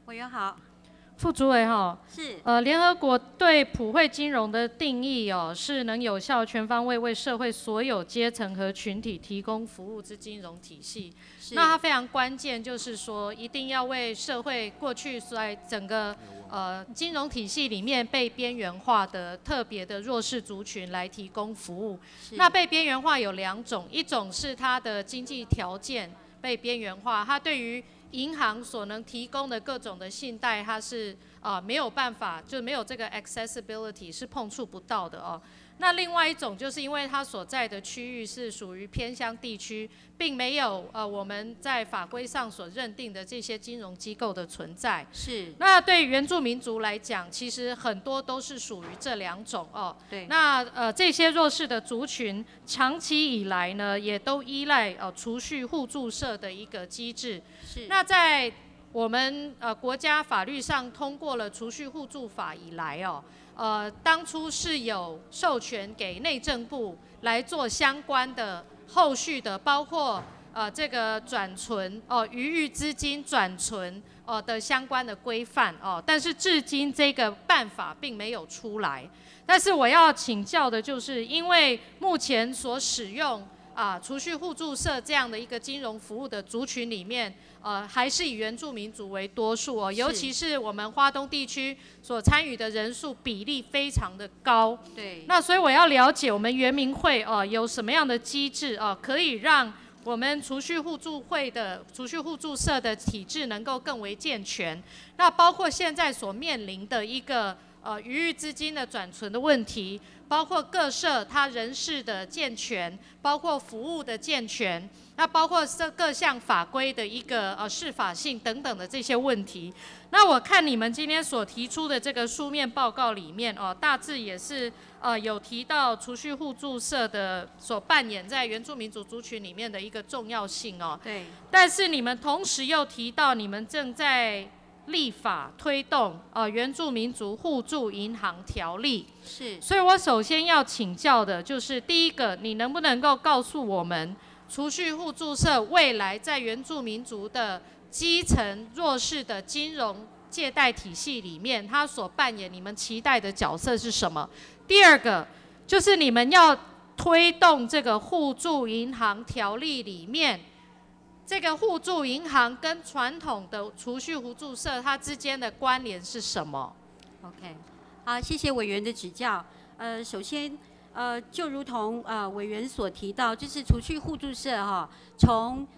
委员好。 副主委哈， 是联合国对普惠金融的定义是能有效、全方位为社会所有阶层和群体提供服务之金融体系。那它非常关键，就是说一定要为社会过去在整个金融体系里面被边缘化的特别的弱势族群来提供服务。那被边缘化有2种，一种是它的经济条件被边缘化，它对于银行所能提供的各种的信贷，它是没有办法，就没有这个 accessibility 是碰触不到的哦。那另外一种就是因为它所在的区域是属于偏乡地区，并没有我们在法规上所认定的这些金融机构的存在。 是。 那对于原住民族来讲，其实很多都是属于这2种哦。 对。 那这些弱势的族群，长期以来呢，也都依赖储蓄互助社的一个机制。 是。 那在我们国家法律上通过了储蓄互助法以来当初是有授权给内政部来做相关的后续的，包括这个转存余裕资金转存的相关的规范但是至今这个办法并没有出来。但是我要请教的就是，因为目前所使用储蓄互助社这样的一个金融服务的族群里面，还是以原住民族为多数尤其是我们花东地区所参与的人数比例非常的高。 对。 那所以我要了解我们原民会有什么样的机制可以让我们储蓄互助会的储蓄互助社的体制能够更为健全。那包括现在所面临的一个余裕资金的转存的问题，包括各社它人事的健全，包括服务的健全，那包括各项法规的一个适法性等等的这些问题。那我看你们今天所提出的这个书面报告里面大致也是有提到储蓄互助社的所扮演在原住民族族群里面的一个重要性对。 但是你们同时又提到你们正在立法推动原住民族互助银行条例。 是。 所以我首先要请教的就是第一个，你能不能够告诉我们，储蓄互助社未来在原住民族的基层弱势的金融借贷体系里面，它所扮演你们期待的角色是什么？第二个就是你们要推动这个互助银行条例里面，这个互助银行跟传统的储蓄互助社它之间的关联是什么 ？OK， 好，谢谢委员的指教。首先，就如同委员所提到，就是储蓄互助社从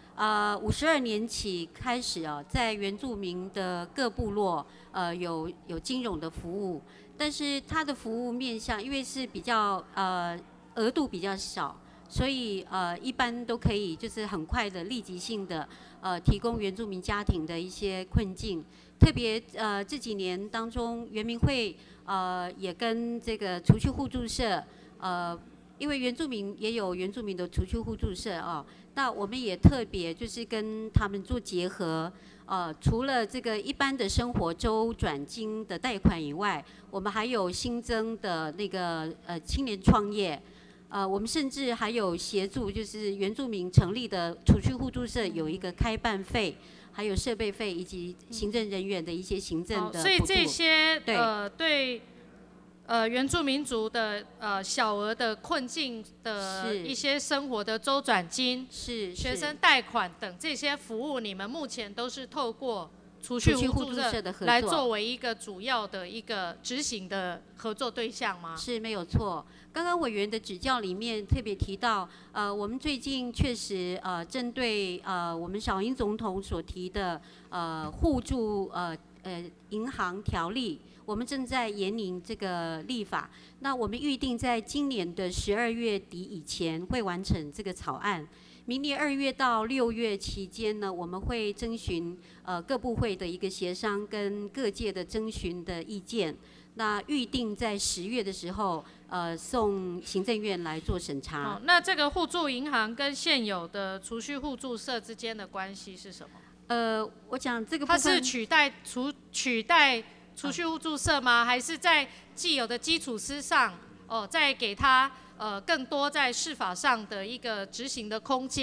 52年起开始在原住民的各部落有金融的服务，但是它的服务面向因为是比较额度比较少。所以一般都可以就是很快的立即性的提供原住民家庭的一些困境，特别这几年当中，原民会也跟这个储蓄互助社因为原住民也有原住民的储蓄互助社那我们也特别就是跟他们做结合。除了这个一般的生活周转金的贷款以外，我们还有新增的那个青年创业。我们甚至还有协助，就是原住民成立的储蓄互助社有一个开办费，还有设备费以及行政人员的一些行政的补助。 所以这些对原住民族的小额的困境的一些生活的周转金、学生贷款等这些服务，你们目前都是透过储蓄互助社来作为一个主要的一个执行的合作对象吗？ 是没有错。刚刚委员的指教里面特别提到，我们最近确实针对我们小英总统所提的互助银行条例，我们正在研拟这个立法。那我们预定在今年的12月底以前会完成这个草案。明年2月到6月期间呢，我们会征询各部会的一个协商跟各界的征询的意见。那预定在10月的时候，送行政院来做审查。 那这个互助银行跟现有的储蓄互助社之间的关系是什么？ 我讲这个部分， 它是取代储蓄互助社吗？还是在既有的基础之上，再给它更多在释法上的一个执行的空间，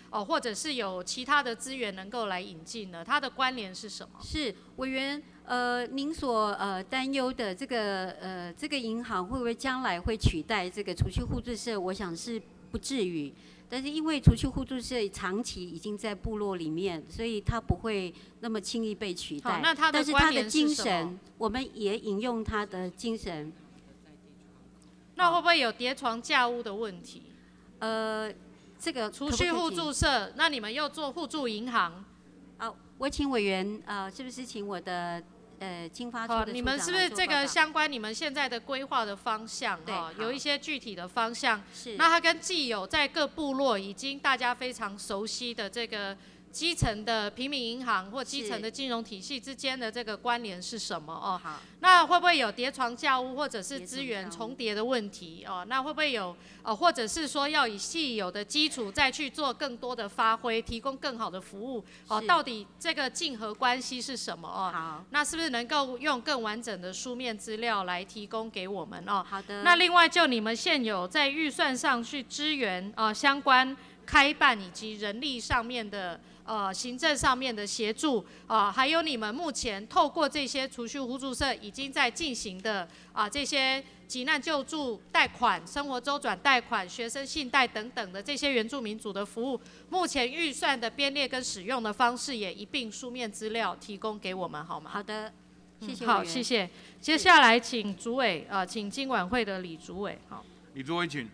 或者是有其他的资源能够来引进呢？它的关联是什么？ 是委员，您所担忧的这个银行会不会将来会取代这个储蓄互助社？我想是不至于。但是因为储蓄互助社长期已经在部落里面，所以它不会那么轻易被取代。 那它的但是它的关联是精神什么？ 我们也引用它的精神。 那会不会有叠床架屋的问题？ 这个储蓄互助社，那你们又做互助银行？ 我请委员是不是请我的经发处的处长来做报告？ 你们是不是这个相关你们现在的规划的方向有一些具体的方向？ 是。 那它跟既有在各部落已经大家非常熟悉的这个基层的平民银行或基层的金融体系之间的这个关联是什么哦？ 好。 那会不会有叠床架屋或者是资源重叠的问题哦？那会不会有或者是说要以既有的基础再去做更多的发挥，提供更好的服务哦？到底这个竞合关系是什么哦？ 好。 那是不是能够用更完整的书面资料来提供给我们哦？ 好的。 那另外就你们现有在预算上去支援相关开办以及人力上面的行政上面的协助还有你们目前透过这些储蓄互助社已经在进行的这些急难救助贷款、生活周转贷款、学生信贷等等的这些原住民族的服务，目前预算的编列跟使用的方式也一并书面资料提供给我们，好吗？ 好的，谢谢。 好，谢谢。接下来请主委请金管会的李主委，好。 李主委请。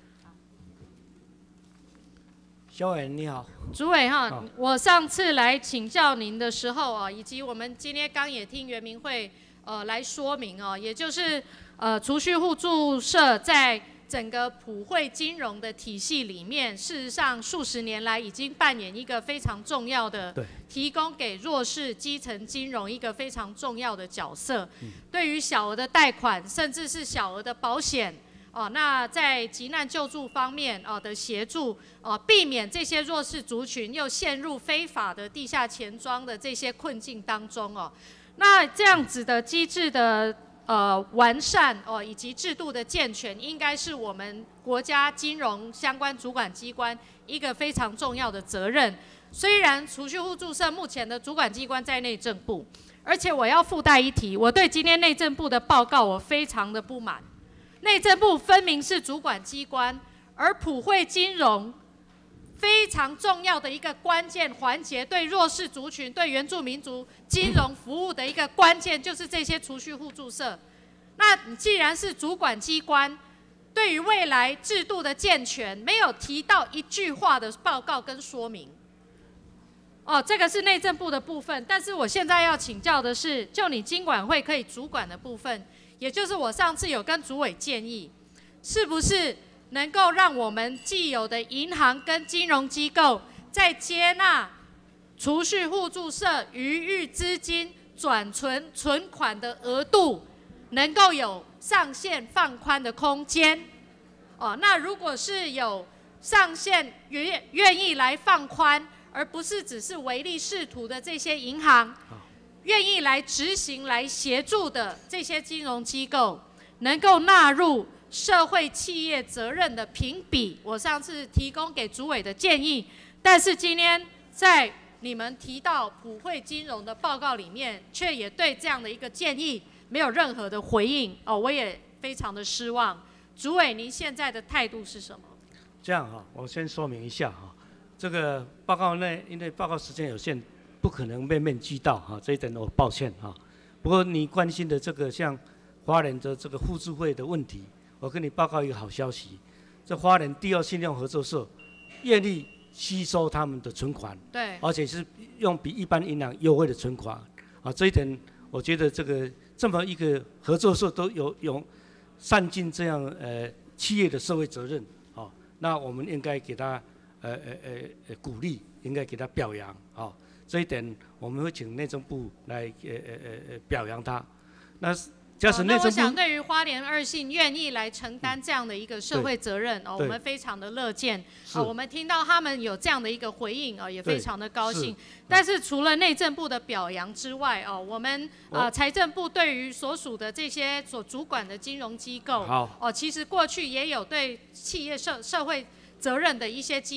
肖委员你好， 主委哈，我上次来请教您的时候以及我们今天刚也听原民会来说明也就是储蓄互助社在整个普惠金融的体系里面，事实上数十年来已经扮演一个非常重要的，提供给弱势基层金融一个非常重要的角色。对于小额的贷款，甚至是小额的保险。那在急难救助方面的协助避免这些弱势族群又陷入非法的地下钱庄的这些困境当中那这样子的机制的完善以及制度的健全，应该是我们国家金融相关主管机关一个非常重要的责任。虽然储蓄互助社目前的主管机关在内政部，而且我要附带一提，我对今天内政部的报告我非常的不满。内政部分明是主管机关，而普惠金融非常重要的一个关键环节，对弱势族群、对原住民族金融服务的一个关键，就是这些储蓄互助社。那你既然是主管机关，对于未来制度的健全，没有提到一句话的报告跟说明。这个是内政部的部分，但是我现在要请教的是，就你金管会可以主管的部分。也就是我上次有跟主委建议，是不是能够让我们既有的银行跟金融机构，在接纳储蓄互助社余裕资金转存款的额度，能够有上限放宽的空间？那如果是有上限愿意来放宽，而不是只是唯利是图的这些银行。愿意来执行、来协助的这些金融机构，能够纳入社会企业责任的评比，我上次提供给主委的建议，但是今天在你们提到普惠金融的报告里面，却也对这样的一个建议没有任何的回应我也非常的失望。主委，您现在的态度是什么？ 这样我先说明一下这个报告内因为报告时间有限。不可能面面俱到这一点我抱歉不过你关心的这个像花莲的这个互助会的问题，我跟你报告一个好消息，这花莲第二信用合作社愿意吸收他们的存款， 对， 而且是用比一般银行优惠的存款这一点我觉得这么一个合作社都有善尽这样企业的社会责任那我们应该给他鼓励，应该给他表扬这一点我们会请内政部来表扬他。那假使内政部， 我想对于花莲二信愿意来承担这样的一个社会责任我们非常的乐见我们听到他们有这样的一个回应也非常的高兴。但是除了内政部的表扬之外我们财政部对于所属的这些所主管的金融机构其实过去也有对企业社会责任的一些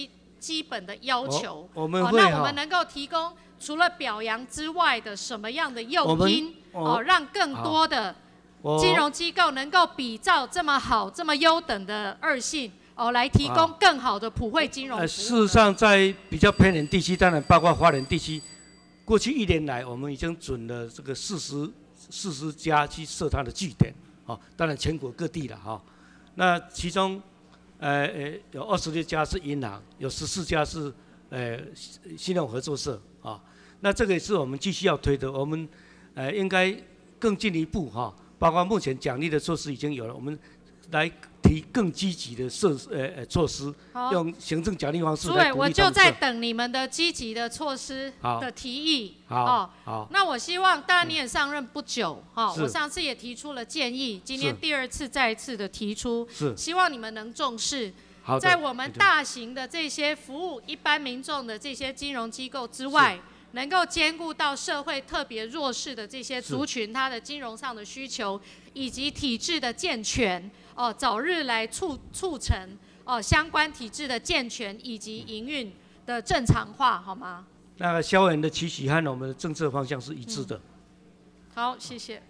基本的要求。 我们会那我们能够提供除了表扬之外的什么样的诱因让更多的金融机构能够比照这么好、这么优等的2信来提供更好的普惠金融服务？ 事实上，在比较偏远地区，当然包括花莲地区，过去1年来，我们已经准了这个40家去设它的据点，当然全国各地了那其中，有26家是银行，有14家是信用合作社那这个也是我们继续要推的，我们应该更进一步包括目前奖励的措施已经有了，我们来提更积极的措施，用行政奖励方式来鼓励他们。 我就在等你们的积极的措施的提议。 好， 那我希望，当然你也上任不久，我上次也提出了建议，今天第2次再一次的提出，希望你们能重视。在我们大型的这些服务一般民众的这些金融机构之外，能够兼顾到社会特别弱势的这些族群，它的金融上的需求，以及体制的健全，早日来促成相关体制的健全以及营运的正常化，好吗？ 那个萧委员的期许和我们的政策方向是一致的。 好，谢谢。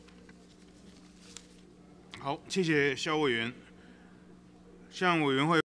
好，谢谢萧委员。向委员会